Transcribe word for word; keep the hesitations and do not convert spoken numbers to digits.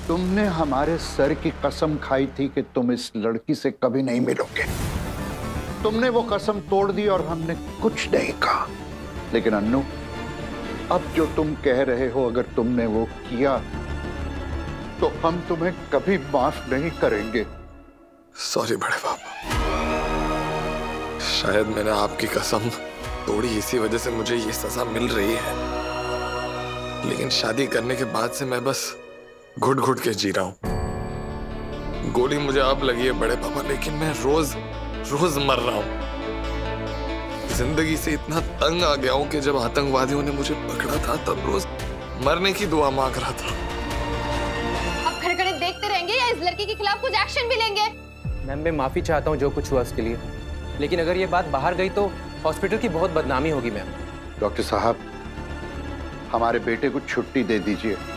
तुमने हमारे सर की कसम खाई थी कि तुम इस लड़की से कभी नहीं मिलोगे। तुमने वो कसम तोड़ दी और हमने कुछ नहीं कहा। लेकिन अन्नू, अब जो तुम कह रहे हो, अगर तुमने वो किया तो हम तुम्हें कभी माफ नहीं करेंगे। सॉरी बड़े पापा, शायद मैंने आपकी कसम तोड़ी, इसी वजह से मुझे ये सजा मिल रही है। लेकिन शादी करने के बाद से मैं बस घुट घुट के जी रहा हूं। गोली मुझे अब लगी है बड़े पापा, लेकिन मैं रोज रोज मर रहा हूं। जिंदगी से इतना तंग आ गया हूं कि जब आतंकवादियों ने मुझे पकड़ा था तब रोज मरने की दुआ मांग रहा था। अब खड़े खड़े देखते रहेंगे या इस लड़की के खिलाफ कुछ एक्शन भी लेंगे? मैम, मैं माफी चाहता हूँ जो कुछ हुआ उसके लिए, लेकिन अगर ये बात बाहर गई तो हॉस्पिटल की बहुत बदनामी होगी मैम। डॉक्टर साहब, हमारे बेटे को छुट्टी दे दीजिए।